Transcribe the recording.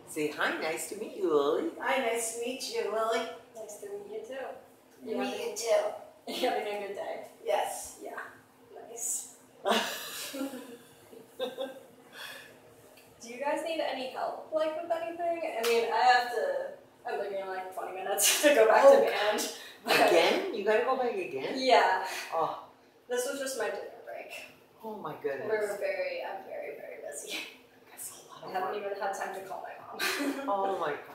Say hi, nice to meet you, Lily. Hi, nice to meet you, Lily. Nice to meet you too. Meet you too. You having a good day? Yes. Yeah. Nice. Do you guys need any help, like, with anything? I mean, I'm leaving in like 20 minutes to go back to band. Again? You gotta go back again? Yeah. Oh. This was just my dinner break. Oh my goodness. I'm very, very busy. That's a lot I of haven't work. even had time to call my mom. Oh my God.